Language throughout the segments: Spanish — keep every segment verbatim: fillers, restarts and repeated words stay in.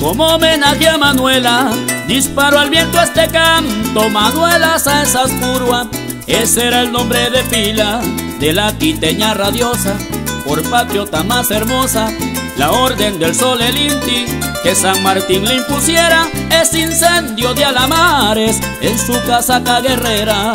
Como homenaje a Manuela, disparo al viento este canto. Manuela Sáenz Purua, ese era el nombre de pila de la quiteña radiosa, por patriota más hermosa. La orden del sol, el Inti, que San Martín le impusiera ese incendio de alamares en su casaca guerrera.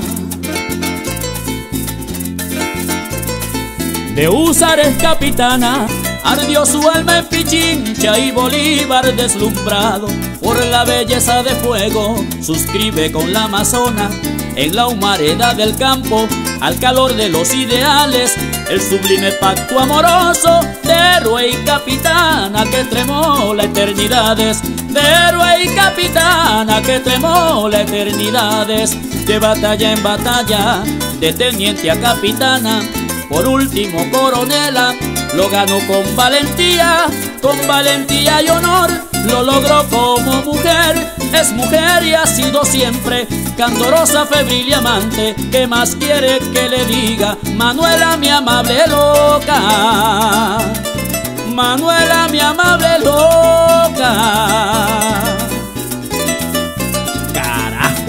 De Húsares capitana, ardió su alma en Pichincha, y Bolívar, deslumbrado por la belleza de fuego, suscribe con la amazona en la humareda del campo, al calor de los ideales, el sublime pacto amoroso de héroe y capitana que tremola eternidades, de héroe y capitana que tremola eternidades. De batalla en batalla, de teniente a capitana, por último coronela, lo ganó con valentía, con valentía y honor. Lo logró como mujer, es mujer y ha sido siempre candorosa, febril y amante. ¿Qué más quiere que le diga? Manuela, mi amable loca, Manuela, mi amable loca. Carajo.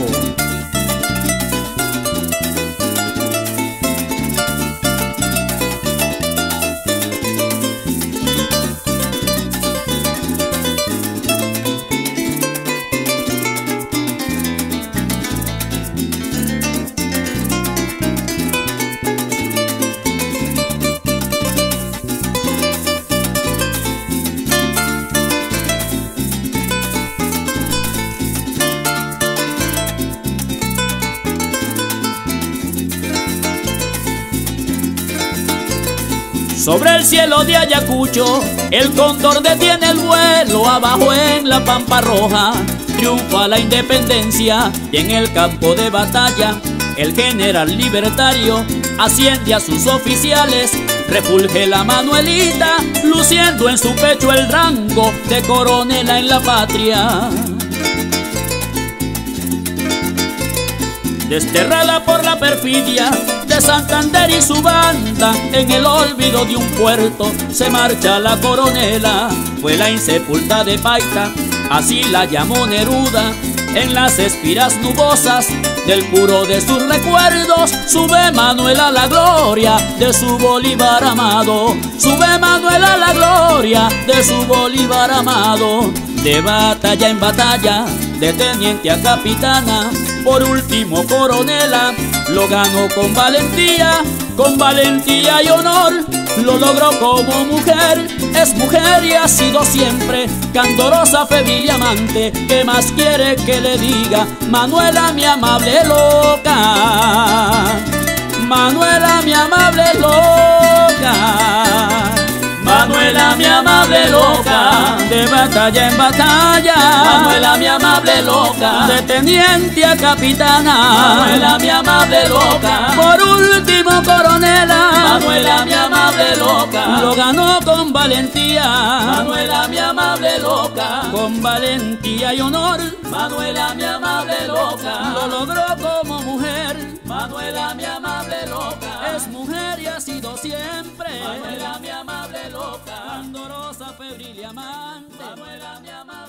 Sobre el cielo de Ayacucho, el cóndor detiene el vuelo. Abajo en la Pampa Roja, triunfa la independencia. Y en el campo de batalla, el general libertario asciende a sus oficiales. Refulge la Manuelita, luciendo en su pecho el rango de coronela en la patria. Desterrada por la perfidia de Santander y su banda, en el olvido de un puerto se marcha la coronela. Fue la insepulta de Paita, así la llamó Neruda. En las espiras nubosas del puro de sus recuerdos, sube Manuela a la gloria de su Bolívar amado. Sube Manuela a la gloria de su Bolívar amado. De batalla en batalla, de teniente a capitana, por último coronela, lo ganó con valentía, con valentía y honor. Lo logró como mujer, es mujer y ha sido siempre candorosa, febril y amante. ¿Qué más quiere que le diga? Manuela, mi amable loca, Manuela, mi amable loca, Manuela, mi amable loca. De batalla en batalla, Manuela, mi amable loca. De teniente a capitana, Manuela, mi amable loca. Por último coronela, Manuela, mi amable loca. Lo ganó con valentía, Manuela, mi amable loca. Con valentía y honor, Manuela, mi amable loca. Lo logró como mujer, Manuela, mi amable loca. Es mujer y ha sido siempre, Manuela, mi amable loca. Candorosa, febril y amante, Manuela, mi amable loca.